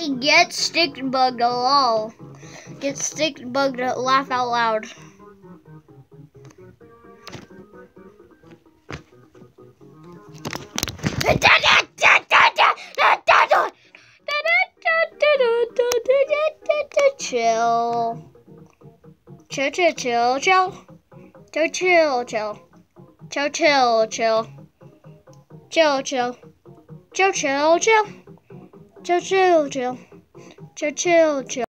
Get stick bug lol. Get stick bug to laugh out loud. Chill. Chill, chill, chill, chill. Chill, chill, chill. Chill, chill, chill. Chill, chill. Chill, chill, chill. Chill, chill, chill. Chill, chill, chill.